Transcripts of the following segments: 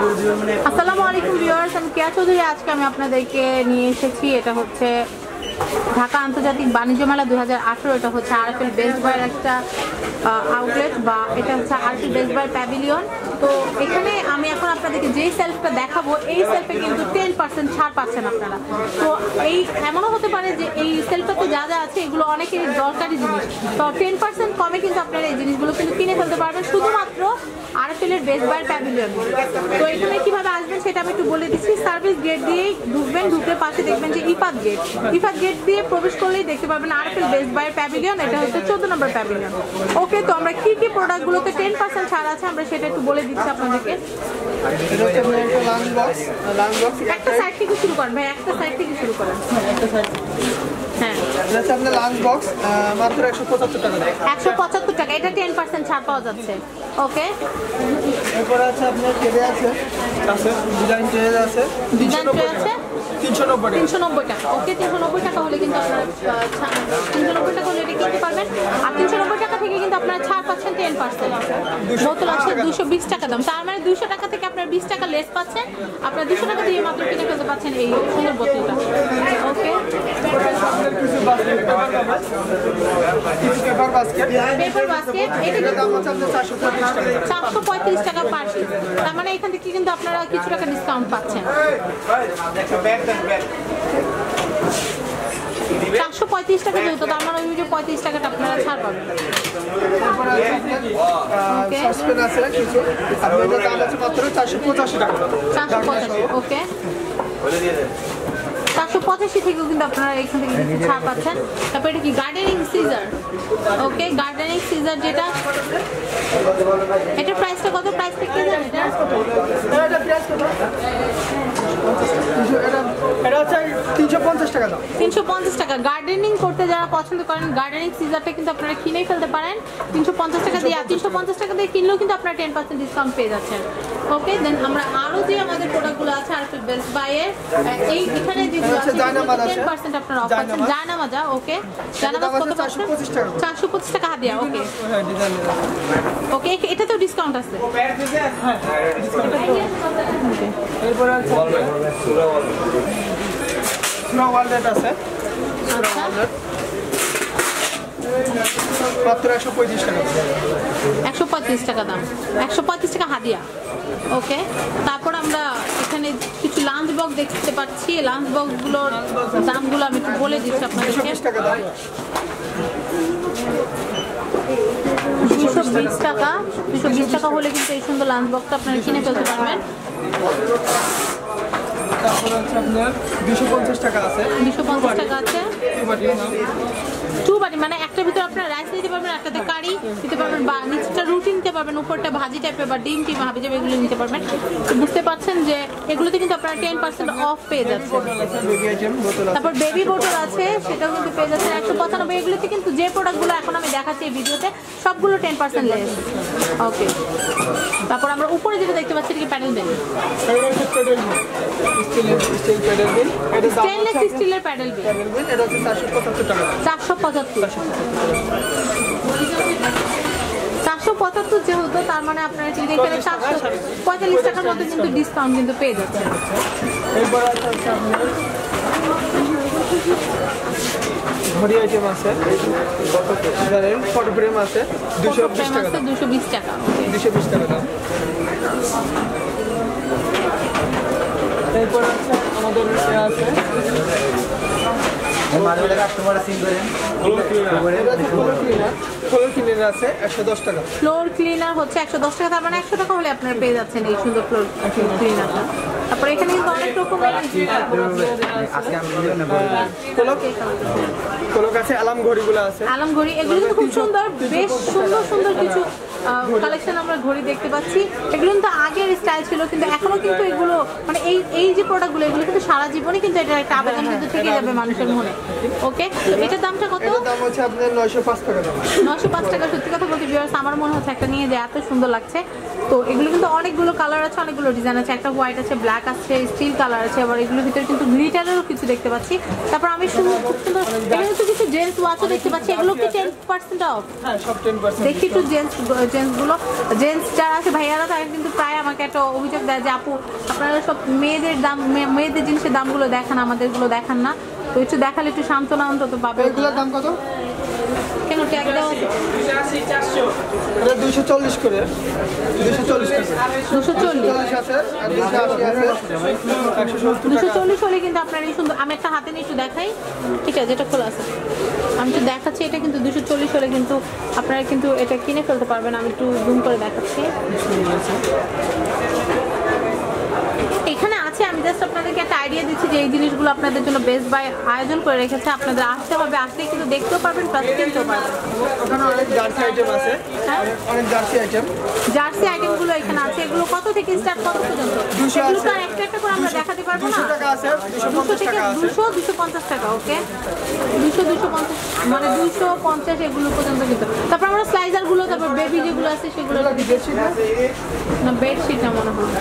আসসালামু আলাইকুম ভিউয়ার্স, আমি কেয়া চৌধুরী। আজকে আমি আপনাদেরকে নিয়ে এসেছি, এটা হচ্ছে ঢাকা আন্তর্জাতিক বাণিজ্য মেলা 2018। এটা হচ্ছে আরএফএল বেস্ট বাইয়ের একটা আউটলেট, বা এটা হচ্ছে আরএফএল বেস্ট বাইয়ের প্যাভিলিয়ন। তো এখানে আমি এখন আপনাদেরকে যেই সেলফটা দেখাবো, এই সেলফে কিন্তু 10% ছাড় পাচ্ছেন আপনারা। তো এই এমনও হতে পারে যে এই সেলফটাতে যা যা আছে এগুলো অনেকেরই দরকারি জিনিস, তো 10% কমে কিন্তু আপনারা এই জিনিসগুলো কিন্তু কিনে ফেলতে পারবেন শুধুমাত্র আরএফএল এর বেস্ট বাইয়ের প্যাভিলিয়ন। তো এখানে কিভাবে আসবেন সেটা আমি একটু বলে দিচ্ছি। সার্ভিস গেট দিয়েই ঢুকবেন, ঢুকে পাশে দেখবেন যে ইফাত গেট দিয়ে প্রবেশ করলেই দেখতে পাবেন আরএফএল বেস্ট বাইয়ের প্যাভিলিয়ন। এটা হচ্ছে 14 নম্বর প্যাভিলিয়ন। ওকে, তো আমরা কি কি প্রোডাক্টগুলোতে 10% ছাড় আছে আমরা সেটা একটু বলে দিচ্ছি আপনাদেরকে। একটা সাইড থেকে শুরু করেন ভাই, একটা সাইড থেকে শুরু করেন। হ্যাঁ, এটা হচ্ছে আপনার লাঞ্চ বক্স, মাত্র 175 টাকা। 175 টাকা, এটা 10% ছাড় পাওয়া যাচ্ছে। ওকে, এরপর আছে আপনার ট্রে আছে, ডিজাইন ট্রে আছে 390 টাকা। ওকে, 390 টাকা হলে কিন্তু আপনারা 390 টাকা হলে এটা কিনতে পারবেন। আর 390 টাকা থেকে কিন্তু আপনারা ছাড় পাচ্ছেন 10%। বোতল আছে 220 টাকা দাম, তার মানে 200 টাকা থেকে আপনারা 20 টাকা লেস পাচ্ছেন। আপনারা 200 টাকা দিয়ে মাত্র কিনে ফেলতে পাচ্ছেন এই সুন্দর বোতলটা। ওকে, পেপার বাস্কেট, এটা দাম হচ্ছে আপনার 435 টাকা পার পিস। তার মানে এখান থেকে কিন্তু আপনারা কিছু টাকা ডিসকাউন্ট পাচ্ছেন। 435 টাকা যেহেতু, তার মানে ওই যে 35 টাকাটা আপনারা ছাড় পাবেন। ওকে, 485 থেকেও কিন্তু আপনারা এখান থেকে ছাড় পাচ্ছেন। তারপর এটা কি gardening scissor. Okay, gardening scissor যেটা, এটার প্রাইসটা কত? প্রাইসটা কি জানেন? এটা হচ্ছে 350 টাকা দাম। 350 টাকা। গার্ডেনিং করতে যারা পছন্দ করেন, গার্ডেনিং সিজারটা কিন্তু আপনারা কিনেই ফেলতে পারেন 350 টাকা দিয়ে। 350 টাকা দিয়ে কিনলেও কিন্তু আপনারা 10% ডিসকাউন্ট পেয়ে যাচ্ছেন। ওকে, দেন আমরা আরো যে আমাদের প্রোডাক্টগুলো আছে আরএফএল বেস্ট বাইয়ের, এই এখানে যেগুলো আছে 10% আপনারা অফ পাচ্ছেন। জায়নামাজা। ওকে, জায়নামাজ কত পাচ্ছেন? 425 টাকা হাদিয়া। ওকে, ওকে, এটাতেও ডিসকাউন্ট আছে। এরপর আছে সুরা ওয়ালডেট আছে, মাত্র 135 টাকা। 135 টাকা দাম, 135 টাকা হাদিয়া। ওকে, তারপর আমরা এখানে কিছু লাঞ্চ বক্স দেখতে পাচ্ছি। লাঞ্চ বক্সগুলোর দামগুলো আমি একটু বলে দিচ্ছি আপনাদেরকে। 220 টাকা। 220 টাকা হলে কিন্তু এই সুন্দর লাঞ্চ বক্সটা আপনারা কিনে ফেলতে পারবেন। তারপর হচ্ছে আপনার 250 টাকা আছে। 250 টাকা আছে। 2 বাটি, মানে একটার ভিতরে আপনারা রাইস নিতে পারবেন, একটাতে কারি নিতে পারবেন, বা নিচটা রুটি নিতে পারবেন, উপরটা ভাজি টাইপের বা ডিম টিম হাবি যাবে এগুলো নিতে পারবেন। বুঝতে পারছেন যে এগুলোতে কিন্তু আপনারা 10% অফ পেয়ে যাচ্ছেন। তারপর বেবি বোতল আছে, সেটাও কিন্তু পেয়ে যাচ্ছেন 195। এগুলোতে কিন্তু যে প্রোডাক্টগুলো এখন আমি দেখাচ্ছি এই ভিডিওতে সবগুলো 10% লেস। ওকে, তারপর আমরা উপরে যেটা দেখতে পাচ্ছি এটা কি প্যাডেল বেল, স্টেনলেস স্টিলের প্যাডেল বেল। এটা হচ্ছে 475 টাকা। 475 যেহেতু, তার মানে আপনারা কিন্তু এখানে 445 টাকার মতো কিন্তু ডিসকাউন্ট কিন্তু পেয়ে যাচ্ছেন। এরপর আছে আপনার ঘড়ি আইটেম আছে, ফটো ফ্রেম আছে 220 টাকা। 220 টাকা। 220 টাকা দাম। এরপর আছে আমাদের আছে ফ্লোর ক্লিনার আছে 110 টাকা। ফ্লোর ক্লিনার হচ্ছে 110 টাকা, তার মানে 100 টাকা হলে আপনারা পেয়ে যাচ্ছেন এই সুন্দর ফ্লোর ক্লিনারটা। তারপরে এখানে কিন্তু অনেক রকমের কোলক আছে, আলাম ঘড়িগুলো আছে। আলাম ঘড়ি, এগুলো কিন্তু খুব সুন্দর, বেশ সুন্দর সুন্দর কিছু কালেকশন আমরা ঘড়ি দেখতে পাচ্ছি। এগুলো কিন্তু আগের স্টাইল ছিল, কিন্তু এখনো কিন্তু এগুলো মানে এই যে প্রোডাক্টগুলো এগুলো কিন্তু সারা জীবনই কিন্তু এটা একটা আবেদন কিন্তু থেকে যাবে মানুষের মনে। ওকে, তো এটার দামটা কত? এটার দাম হচ্ছে আপনার 905 টাকা দাম। 905 টাকা। সত্যি কথা বলতে ভিউয়ার্স, আমার মনে হচ্ছে একটা নিয়ে যে এত সুন্দর লাগছে। তো এগুলো কিন্তু অনেকগুলো কালার আছে, অনেকগুলো ডিজাইন আছে। একটা হোয়াইট আছে, ব্ল্যাক আছে, স্টিল কালার আছে, আবার এগুলোর ভিতরে কিন্তু গ্লিটারেরও কিছু দেখতে পাচ্ছি। তারপর আমি খুব সুন্দর এখানে কিন্তু কিছু জেন্টস ওয়াচও দেখতে পাচ্ছি। এগুলো কি 10% অফ? হ্যাঁ, সব 10%। দেখি একটু জেন্টস জেন্টস যারা আছে ভাইয়ারা তারা কিন্তু প্রায় আমাকে একটা অভিযোগ দেয় যে আপু আপনারা সব মেয়েদের জিনিসের দামগুলো দেখান, আমাদেরগুলো দেখান না। তো একটু দেখালে একটু সান্ত্বনা অন্তত পাবে। এগুলোর দাম কত? কেন ট্যাগ দেওয়া আছে? 240 করে, 240 আছে আর 280 আছে, 240 হলে কিন্তু আপনার এই সুন্দর, আমি একটা হাতে নিয়ে একটু দেখাই, ঠিক আছে, যেটা খোলা আছে আমি একটু দেখাচ্ছি। এটা কিন্তু 240 হলে কিন্তু আপনারা কিন্তু এটা কিনে ফেলতে পারবেন। আমি একটু জুম করে দেখাচ্ছি। এখানে আছে, আমি জাস্ট আপনাদেরকে একটা আইডিয়া দিচ্ছি যে এই জিনিসগুলো আপনাদের জন্য বেস্ট বাই আয়োজন করে রেখেছে। আপনাদের আসতে হবে, আসলে কিন্তু দেখতেও পারবেন প্লাস কিনতেও পারবেন। ওখানে অনেক জার্সি আইটেম আছে, অনেক জার্সি আইটেম, জার্সি আইটেমগুলো এখানে আছে। এগুলো কত থেকে স্টার্ট, কত পর্যন্ত? 200 এগুলো তো আছে, একটা একটা করে আমরা দেখাতে পারবো না। 200 টাকা আছে, 200 250 থেকে টাকা আছে, 250 টাকা। ওকে, 250 মানে 250 এগুলো পর্যন্ত কিন্তু। তারপর আমরা স্লাইজার গুলো, তারপর বেবি যেগুলো আছে সেগুলো এগুলো কি বেশি না? না, বেডশিট না মনে হয়।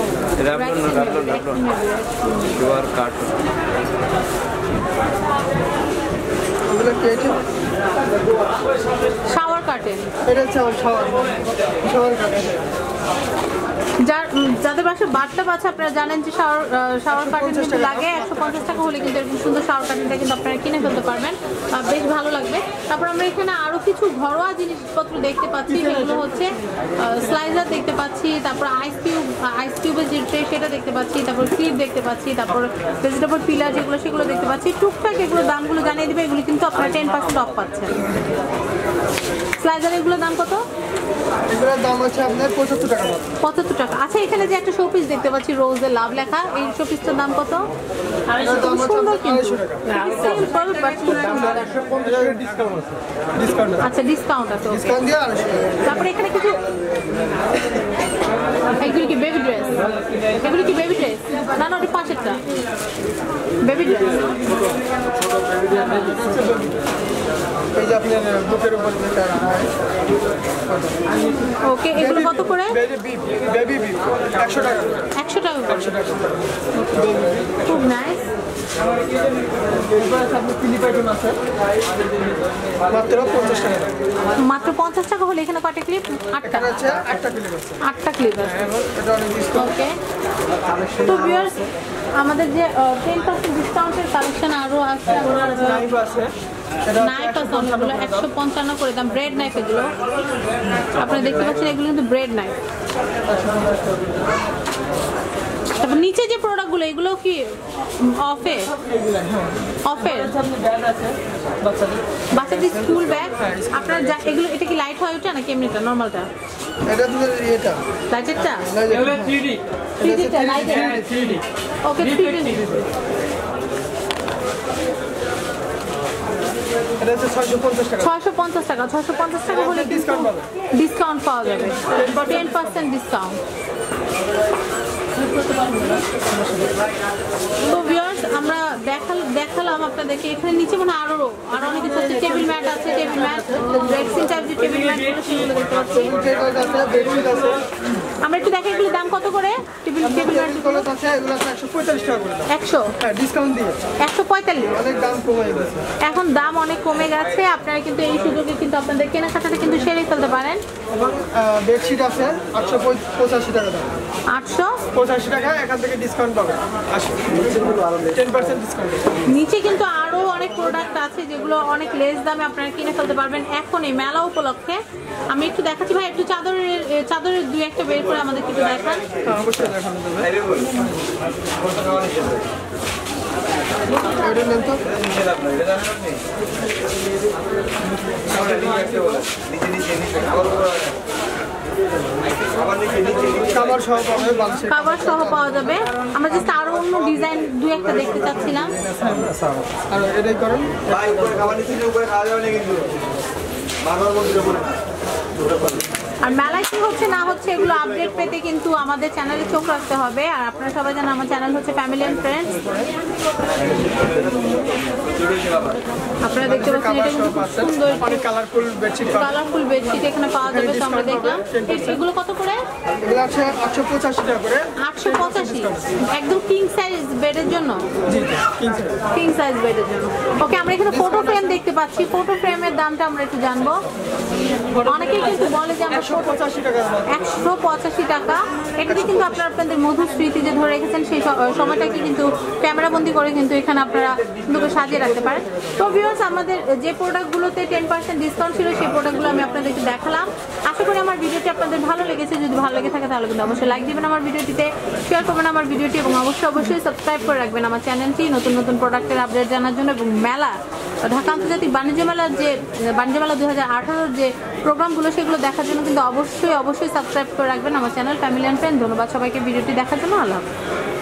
এগুলো কি আইটেম? Shower curtain. এটা হচ্ছে আমার শাওয়ার কার্টেন। যাদের বাসায় বাথটাব আছে আপনারা জানেন যে শাওয়ার কার্টেন কিন্তু লাগে 150 টাকা হলে কিন্তু এরকম সুন্দর শাওয়ার কার্টেনটা কিন্তু আপনারা কিনে ফেলতে পারবেন, বেশ ভালো লাগবে। তারপর আমরা এখানে আরো কিছু ঘরোয়া জিনিসপত্র দেখতে পাচ্ছি, সেগুলো হচ্ছে স্লাইজার দেখতে পাচ্ছি, তারপর আইস কিউবের যে ট্রে সেটা দেখতে পাচ্ছি, তারপর ক্লিপ দেখতে পাচ্ছি, তারপর ভেজিটেবল পিলার যেগুলো সেগুলো দেখতে পাচ্ছি। টুকটাক এগুলো দামগুলো জানিয়ে দিবে, এগুলো কিন্তু আপনারা 10% অফ পাচ্ছেন। স্লাইজার এগুলোর দাম কত? এগুলোর দাম হচ্ছে আপনার 75 টাকা। 75 টাকা। আচ্ছা, এখানে যে একটা শোপিস দেখতে পাচ্ছি রোজে লাভ লেখা, এই শোপিসটার দাম কত? সুন্দর কিন্তু সিম্পল বাট সুন্দর। আচ্ছা, ডিসকাউন্ট আছে। তারপরে এখানে কিছু, এগুলি কি বেবি ড্রেস? এগুলি কি বেবি ড্রেস? না না, ওটা পাশেরটা বেবি ড্রেস। এই যে আপনার বুকের উপর যেটা ওকে, এগুলো কত করে? বেবি 100 টাকা। 100 টাকা। 100 টাকা। খুব নাইস। ক্লিপ আইটেম আছে মাত্র 50 টাকা। মাত্র 50 টাকা হলে এখানে কয়টা ক্লিপ? 8টা। আচ্ছা, 8টা ক্লিপ আছে। 8টা ক্লিপ আছে। এটা অনেক ডিসকাউন্ট। ওকে, তো ভিউয়ার্স আমাদের যে 10% ডিসকাউন্টের কালেকশন আরো আছে। নাইফ আছে, নাইফ আছে অনেকগুলো, 155 করে দাম। ব্রেড নাইফ এগুলো আপনারা দেখতে পাচ্ছেন, এগুলো কিন্তু ব্রেড নাইফ। তারপর নিচে যে প্রোডাক্টগুলো এগুলো কি অফের? বাচ্চাদের স্কুল ব্যাগ আপনার এগুলো, এটা কি লাইট হয় ওটা নাকি এমনিটা নর্মালটা? এটা এটা লাইটেরটা, এগুলো 3D। 3Dটা লাইটের। 3D। ওকে, 3D। এটা হচ্ছে 650 টাকা। 650 টাকা। 650 টাকা হলে ডিসকাউন্ট পাওয়া যাবে, 10% ডিসকাউন্ট। তো ভিউয়ার্স আমরা দেখালাম আপনাদেরকে। এখানে নিচে মনে আরো অনেক কিছু আছে। টেবিল ম্যাট আছে, টেবিল ম্যাট ড্রেসিং টাইপ যে টেবিল ম্যাট সেগুলো দেখতে পাচ্ছি। আমরা একটু দেখি এগুলোর দাম কত করে। টেবিল ম্যাট গুলো আছে, এগুলো আছে 145 টাকা করে। 100, হ্যাঁ, ডিসকাউন্ট দিয়ে 145। অনেক দাম কমে গেছে। এখন দাম অনেক কমে গেছে। আপনারা কিন্তু এই সুযোগে কিন্তু আপনাদের কেনাকাটাটা কিন্তু সেরে ফেলতে পারেন। এবং বেডশিট আছে 885 টাকা দাম। 885 টাকা, এখান থেকে ডিসকাউন্ট পাবে 10% ডিসকাউন্ট। নিচে কিন্তু আরো অনেক প্রোডাক্ট আছে যেগুলো অনেক লেস দামে আপনারা কিনে ফেলতে পারবেন এখন এই মেলা উপলক্ষে। আমি একটু দেখাচ্ছি ভাই, একটু চাদরের দুই একটা বের করে আমাদের একটু দেখান। অবশ্যই দেখানো যাবে। কাভার সহ পাওয়া যাবে। আমরা জাস্ট আরো অন্য ডিজাইন দুই একটা দেখতে চাচ্ছিলাম। আর এটাই করেন আর মেলায় কি হচ্ছে না হচ্ছে এগুলো আপডেট পেতে কিন্তু আমাদের চ্যানেলে চোখ রাখতে হবে। আর আপনারা সবাই জানেন আমার চ্যানেল হচ্ছে ফ্যামিলি এন্ড ফ্রেন্ডস। আপনারা দেখতে পাচ্ছেন এটা কিন্তু খুব সুন্দর কালারফুল বেডশিট এখানে পাওয়া যাবে। তো আমরা দেখলাম এগুলো কত করে? এগুলো আছে 885 টাকা করে। 885 একদম কিং সাইজ বেডের জন্য। জি, কিং সাইজ বেডের জন্য। ওকে, আমরা এখানে ফটো ফ্রেম দেখতে পাচ্ছি। ফটো ফ্রেমের দামটা আমরা একটু জানবো। অনেকেই কিন্তু বলে যে আমরা 185 টাকা। 185 টাকা। এটাতে কিন্তু আপনারা আপনাদের মধুর স্মৃতি যে ধরে রেখেছেন সেই সময়টাকে কিন্তু ক্যামেরাবন্দি করে কিন্তু এখানে আপনারা কিন্তু সাজিয়ে রাখতে পারেন। তো ভিউয়ার্স, আমাদের যে প্রোডাক্টগুলোতে 10% ডিসকাউন্ট ছিল সেই প্রোডাক্টগুলো আমি আপনাদেরকে দেখালাম। আশা করি আমার ভিডিওটি আপনাদের ভালো লেগেছে। যদি ভালো লেগে থাকে তাহলে কিন্তু অবশ্যই লাইক দিবেন আমার ভিডিওটিতে, শেয়ার করবেন আমার ভিডিওটি এবং অবশ্যই সাবস্ক্রাইব করে রাখবেন আমার চ্যানেলটি নতুন নতুন প্রোডাক্টের আপডেট জানার জন্য। এবং মেলা, ঢাকা আন্তর্জাতিক বাণিজ্য মেলা 2018 যে প্রোগ্রামগুলো সেগুলো দেখার জন্য কিন্তু অবশ্যই সাবস্ক্রাইব করে রাখবেন আমার চ্যানেল ফ্যামিলি অ্যান্ড ফ্রেন্ড। ধন্যবাদ সবাইকে ভিডিওটি দেখার জন্য। আল্লাহ হাফেজ।